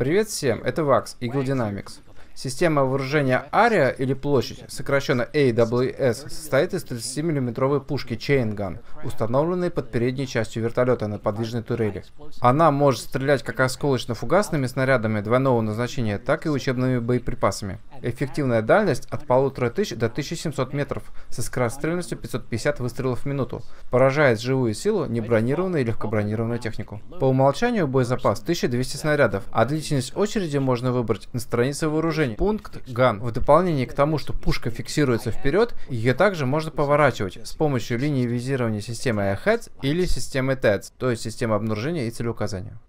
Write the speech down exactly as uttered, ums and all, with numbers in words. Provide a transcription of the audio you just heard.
Привет всем, это вакс, Eagle Dynamics. Система вооружения Area, или площадь, сокращенно эй дабл ю эс, состоит из тридцатимиллиметровой пушки Chain Gun, установленной под передней частью вертолета на подвижной турели. Она может стрелять как осколочно-фугасными снарядами двойного назначения, так и учебными боеприпасами. Эффективная дальность от полутора тысяч до тысячи семисот метров, со скорострельностью пятьсот пятьдесят выстрелов в минуту. Поражает живую силу, небронированную и легкобронированную технику. По умолчанию боезапас тысяча двести снарядов, а длительность очереди можно выбрать на странице вооружения. Пункт Gun. В дополнение к тому, что пушка фиксируется вперед, ее также можно поворачивать с помощью линии визирования системы эй хэдс или системы тэдс, то есть системы обнаружения и целеуказания.